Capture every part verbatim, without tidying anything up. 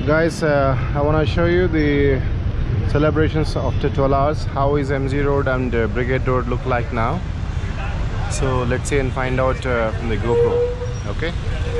Guys, uh, I want to show you the celebrations after twelve hours. How is M G Road and uh, Brigade Road look like now? So let's see and find out uh, from the GoPro. Okay.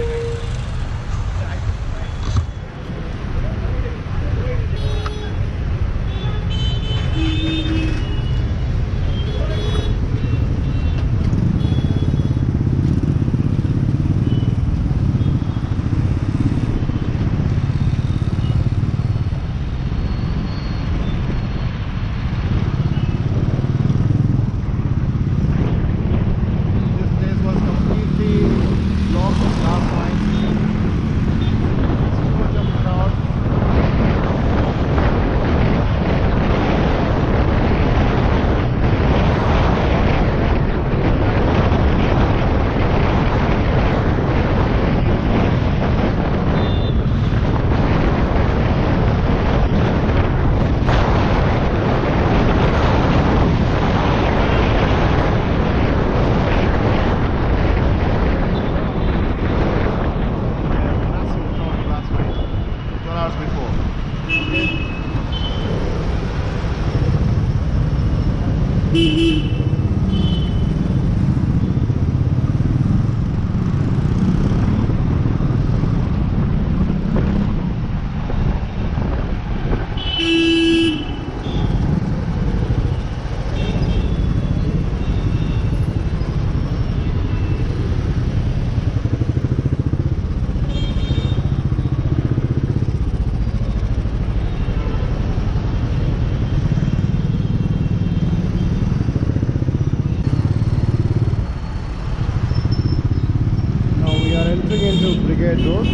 Into Brigade Road.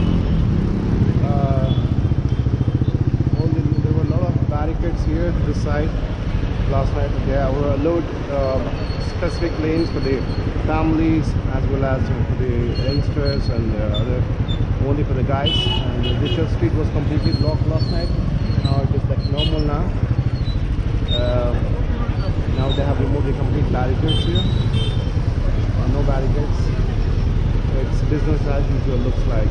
Uh, only, there were a lot of barricades here to this side. Last night there were allowed uh, specific lanes for the families as well as for the youngsters and uh, other, only for the guys. And the Richard Street was completely blocked last night. Now it is like normal now. Uh, now they have removed the complete barricades here. Uh, no barricades. It's business as usual looks like.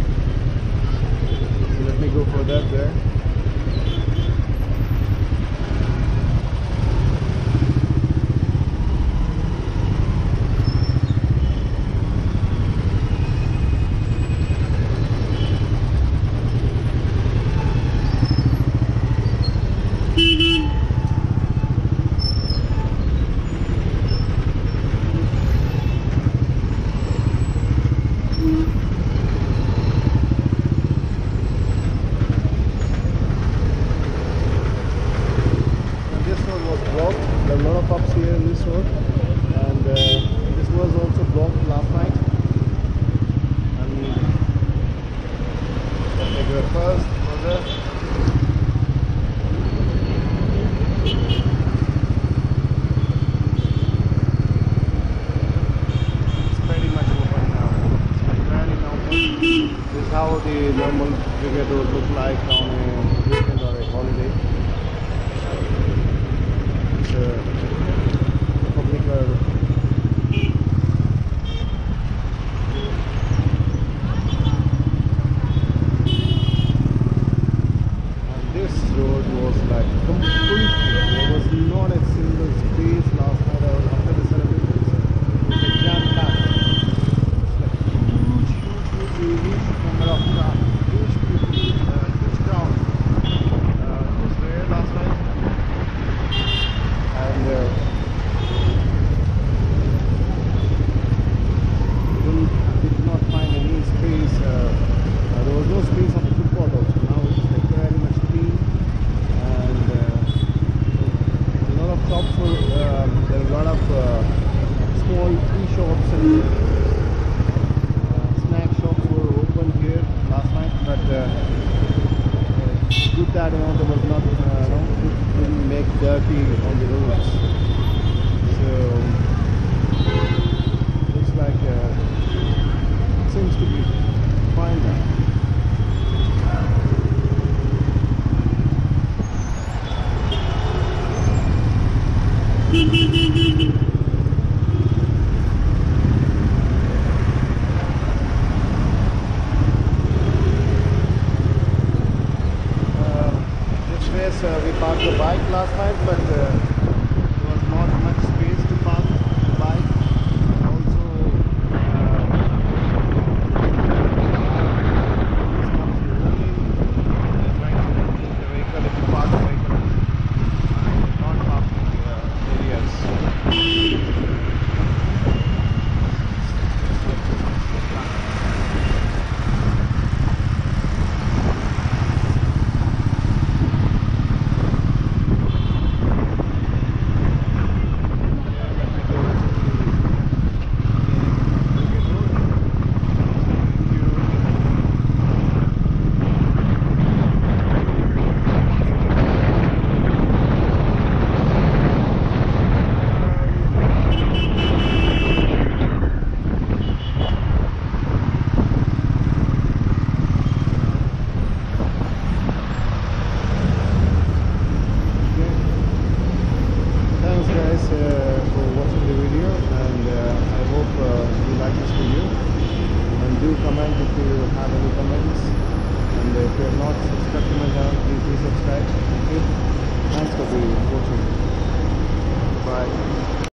So let me go further there. There are a lot of pubs here in this road, and uh, this was also blocked last night. And let me go first further. It's pretty much open now. It's very normal. This is how the normal Brigade Road look like on a weekend or a holiday. Uh, public are and this road was like completely, there was not a single space last night or after the celebrations. It was like jam packed. It's like huge, huge, huge, huge number of crowd, huge people, uh, huge crowd. Uh, it was there last night. And uh, we did not find any space. Uh, uh, there was no space on the footpath also. Now it's like very much clean, and uh, a lot of shops were. Um, there are a lot of uh, small tea shops and uh, snack shops were open here last night. But uh, uh, good that you know, there was not. Uh, no, didn't make dirty on the roads. So looks like uh, seems to be fine now. last night, but uh, there was not much space to park the bike. Also, uh, comes to roaming. They're trying to keep the vehicle if you park the vehicle in non-parking uh, areas. Thanks guys uh, for watching the video, and uh, I hope uh, you like this video, and do comment if you have any comments, and if you are not subscribed to my channel, please do subscribe. Thank you. Thanks for the watching. Bye.